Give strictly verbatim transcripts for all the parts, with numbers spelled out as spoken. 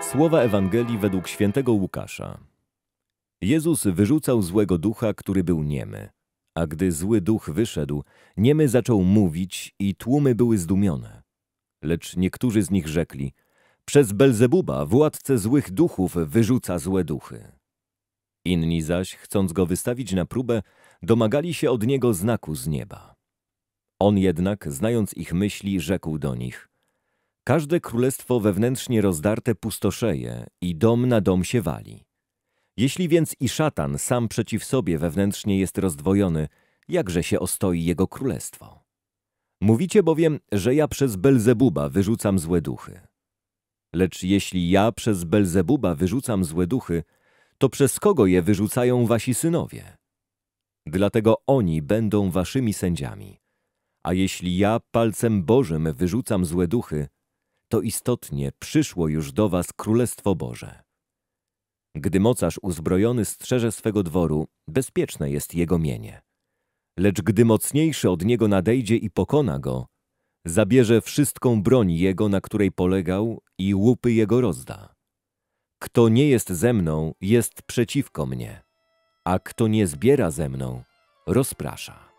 Słowa Ewangelii według świętego Łukasza. Jezus wyrzucał złego ducha, który był niemy. A gdy zły duch wyszedł, niemy zaczął mówić i tłumy były zdumione. Lecz niektórzy z nich rzekli: przez Belzebuba, władcę złych duchów, wyrzuca złe duchy. Inni zaś, chcąc go wystawić na próbę, domagali się od niego znaku z nieba. On jednak, znając ich myśli, rzekł do nich: każde królestwo wewnętrznie rozdarte pustoszeje i dom na dom się wali. Jeśli więc i szatan sam przeciw sobie wewnętrznie jest rozdwojony, jakże się ostoi jego królestwo? Mówicie bowiem, że ja przez Belzebuba wyrzucam złe duchy. Lecz jeśli ja przez Belzebuba wyrzucam złe duchy, to przez kogo je wyrzucają wasi synowie? Dlatego oni będą waszymi sędziami. A jeśli ja palcem Bożym wyrzucam złe duchy, to istotnie przyszło już do was Królestwo Boże. Gdy mocarz uzbrojony strzeże swego dworu, bezpieczne jest jego mienie. Lecz gdy mocniejszy od niego nadejdzie i pokona go, zabierze wszystką broń jego, na której polegał, i łupy jego rozda. Kto nie jest ze mną, jest przeciwko mnie, a kto nie zbiera ze mną, rozprasza.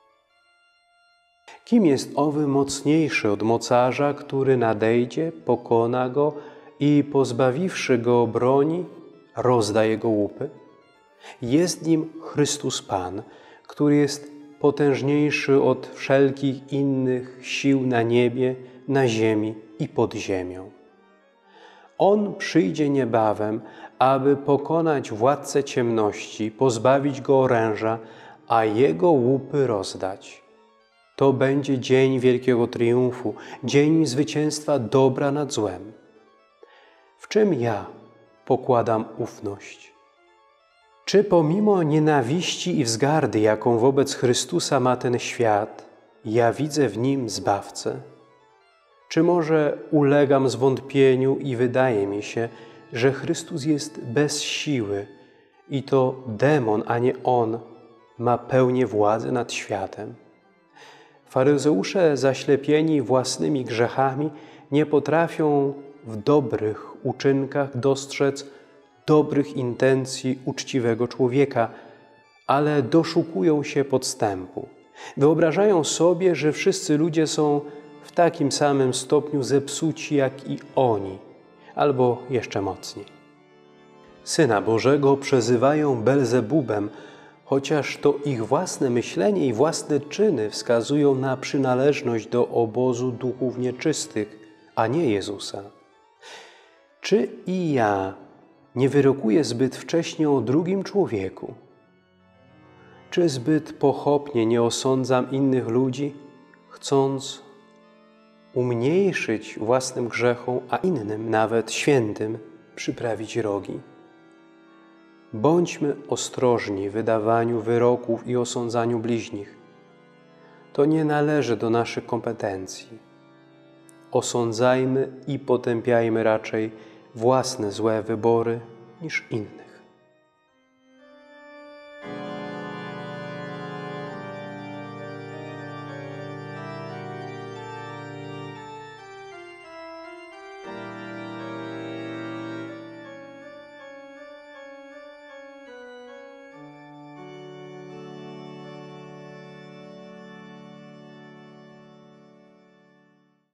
Kim jest owy mocniejszy od mocarza, który nadejdzie, pokona go i pozbawiwszy go broni, rozda jego łupy? Jest nim Chrystus Pan, który jest potężniejszy od wszelkich innych sił na niebie, na ziemi i pod ziemią. On przyjdzie niebawem, aby pokonać władcę ciemności, pozbawić go oręża, a jego łupy rozdać. To będzie dzień wielkiego triumfu, dzień zwycięstwa dobra nad złem. W czym ja pokładam ufność? Czy pomimo nienawiści i wzgardy, jaką wobec Chrystusa ma ten świat, ja widzę w Nim Zbawcę? Czy może ulegam zwątpieniu i wydaje mi się, że Chrystus jest bez siły i to demon, a nie On, ma pełnię władzy nad światem? Faryzeusze, zaślepieni własnymi grzechami, nie potrafią w dobrych uczynkach dostrzec dobrych intencji uczciwego człowieka, ale doszukują się podstępu. Wyobrażają sobie, że wszyscy ludzie są w takim samym stopniu zepsuci jak i oni, albo jeszcze mocniej. Syna Bożego przezywają Belzebubem, chociaż to ich własne myślenie i własne czyny wskazują na przynależność do obozu duchów nieczystych, a nie Jezusa. Czy i ja nie wyrokuję zbyt wcześnie o drugim człowieku? Czy zbyt pochopnie nie osądzam innych ludzi, chcąc umniejszyć własnym grzechom, a innym, nawet świętym, przyprawić rogi? Bądźmy ostrożni w wydawaniu wyroków i osądzaniu bliźnich. To nie należy do naszych kompetencji. Osądzajmy i potępiajmy raczej własne złe wybory niż innych.